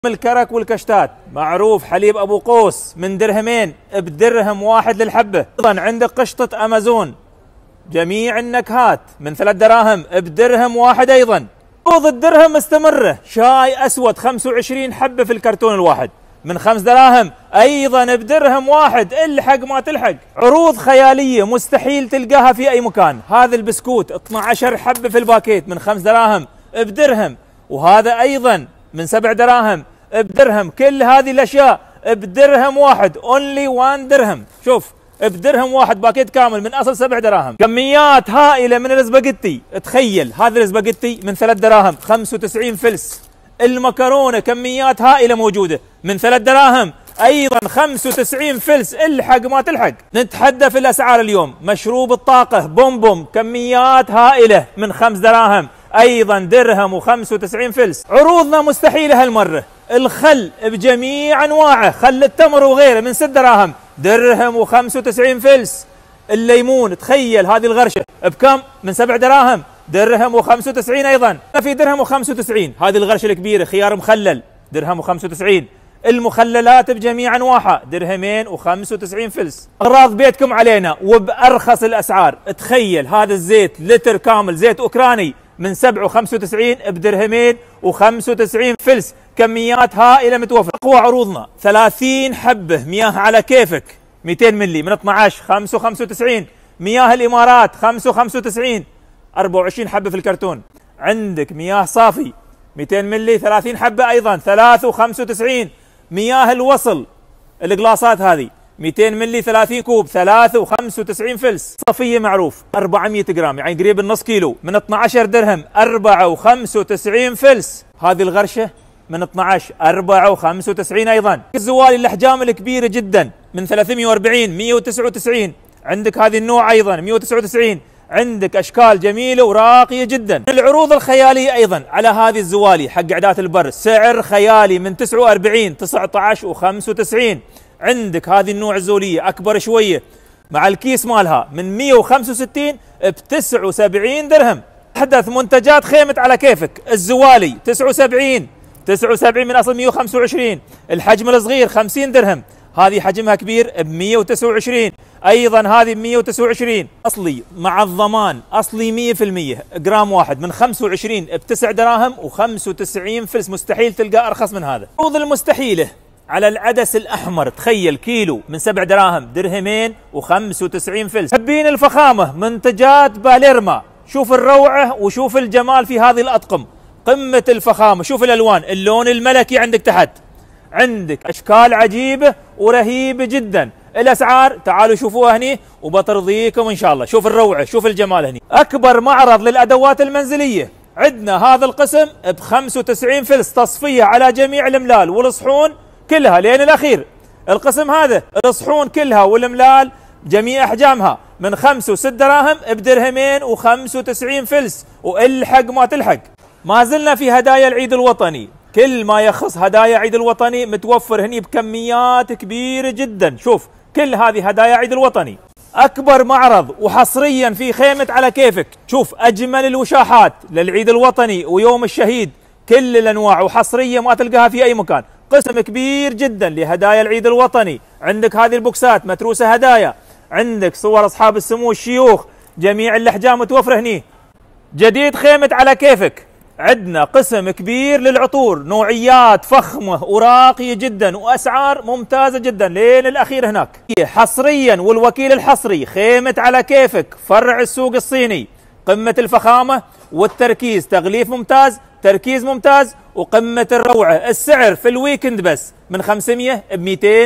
الكرك والكشتات معروف حليب ابو قوس من درهمين بدرهم واحد للحبه. ايضا عندك قشطه امازون جميع النكهات من 3 دراهم بدرهم واحد. ايضا عروض الدرهم مستمره. شاي اسود 25 حبه في الكرتون الواحد من 5 دراهم ايضا بدرهم واحد. الحق ما تلحق. عروض خياليه مستحيل تلقاها في اي مكان. هذا البسكوت 12 حبه في الباكيت من 5 دراهم بدرهم، وهذا ايضا من 7 دراهم بدرهم. كل هذه الاشياء بدرهم واحد، اونلي 1 درهم. شوف بدرهم واحد باكيت كامل من اصل 7 دراهم. كميات هائله من الاسباجيتي. تخيل هذا الاسباجيتي من 3 دراهم 95 فلس. المكرونه كميات هائله موجوده من 3 دراهم ايضا 95 فلس. الحق ما تلحق. نتحدى في الاسعار اليوم. مشروب الطاقه بوم كميات هائله من 5 دراهم ايضا درهم و95 فلس. عروضنا مستحيله هالمره. الخل بجميع انواعه، خل التمر وغيره من 6 دراهم درهم و95 فلس. الليمون تخيل هذه الغرشه بكم؟ من 7 دراهم درهم و95 ايضا. في درهم و95 هذه الغرشه الكبيره. خيار مخلل درهم و95. المخللات بجميع انواعها درهمين و95 فلس. اغراض بيتكم علينا وبارخص الاسعار. تخيل هذا الزيت لتر كامل زيت اوكراني من 7.95 بدرهمين و95 فلس. كميات هائله متوفره. اقوى عروضنا 30 حبه مياه على كيفك 200 ملي من 12 5.95. مياه الامارات 5.95 24 حبه في الكرتون. عندك مياه صافي 200 ملي 30 حبه ايضا 3.95. مياه الوصل القلاصات هذه 200 ملي 30 كوب 3.95 فلس. صفيه معروف 400 جرام يعني قريب النص كيلو من 12 درهم 4.95 فلس. هذه الغرشه من 12 4.95 ايضا. الزوالي الاحجام الكبيره جدا من 340 199. عندك هذه النوع ايضا 199. عندك اشكال جميله وراقيه جدا. العروض الخياليه ايضا على هذه الزوالي حق عدات البر سعر خيالي من 49 19.95. عندك هذه النوع الزوليه اكبر شويه مع الكيس مالها من 165 ب 79 درهم. احدث منتجات خيمه على كيفك الزوالي 79 من اصل 125. الحجم الصغير 50 درهم. هذه حجمها كبير ب 129 ايضا. هذه ب 129 اصلي مع الضمان اصلي 100% جرام واحد من 25 ب 9 دراهم و95 فلس. مستحيل تلقى ارخص من هذا. عروض المستحيله على العدس الاحمر. تخيل كيلو من 7 دراهم درهمين و95 فلس. حبين الفخامه منتجات باليرما. شوف الروعه وشوف الجمال في هذه الاطقم. قمه الفخامه. شوف الالوان. اللون الملكي عندك تحت. عندك اشكال عجيبه ورهيبه جدا. الاسعار تعالوا شوفوها هني وبترضيكم ان شاء الله. شوف الروعه شوف الجمال هني. اكبر معرض للادوات المنزليه. عندنا هذا القسم ب 95 فلس. تصفيه على جميع الملال والصحون كلها لين الاخير. القسم هذا الصحون كلها والملال جميع احجامها من 5 و6 دراهم بدرهمين و95 فلس. والحق ما تلحق. ما زلنا في هدايا العيد الوطني. كل ما يخص هدايا عيد الوطني متوفر هني بكميات كبيره جدا. شوف كل هذه هدايا عيد الوطني. اكبر معرض وحصريا في خيمه على كيفك. شوف اجمل الوشاحات للعيد الوطني ويوم الشهيد. كل الانواع وحصريه ما تلقاها في اي مكان. قسم كبير جدا لهدايا العيد الوطني. عندك هذه البوكسات متروسه هدايا. عندك صور اصحاب السمو الشيوخ. جميع الاحجام متوفره هني. جديد خيمه على كيفك. عندنا قسم كبير للعطور. نوعيات فخمه وراقيه جدا واسعار ممتازه جدا لين الاخير هناك. حصريا والوكيل الحصري خيمه على كيفك فرع السوق الصيني. قمه الفخامه والتركيز. تغليف ممتاز تركيز ممتاز وقمه الروعه. السعر في الويكند بس من 500 ب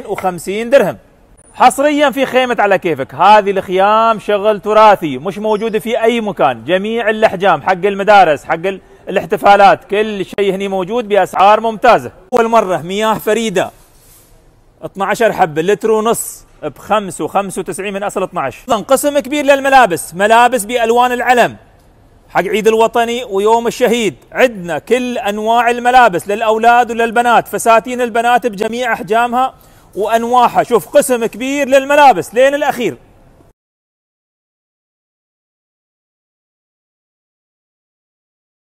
250 درهم. حصريا في خيمة على كيفك. هذه الخيام شغل تراثي مش موجودة في أي مكان. جميع الأحجام حق المدارس حق الاحتفالات كل شيء هني موجود بأسعار ممتازة. أول مرة مياه فريدة 12 حبة لتر ونص ب 5.95 من أصل 12. أيضا قسم كبير للملابس. ملابس بألوان العلم حق عيد الوطني ويوم الشهيد. عندنا كل أنواع الملابس للأولاد وللبنات. فساتين البنات بجميع أحجامها وأنواعها. شوف قسم كبير للملابس لين الأخير.